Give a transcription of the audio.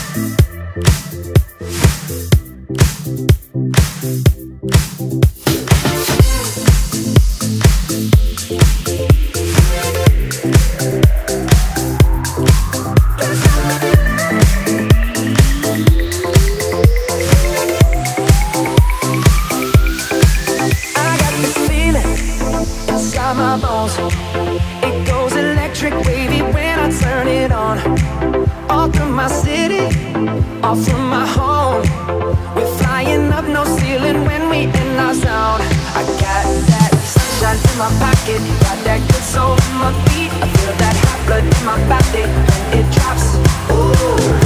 My bones, it goes electric wavy when I turn it on. All through my city, all through my home. We're flying up, no ceiling when we in our zone. I got that sunshine in my pocket, got that good soul in my feet. I feel that hot blood in my body when it drops. Ooh.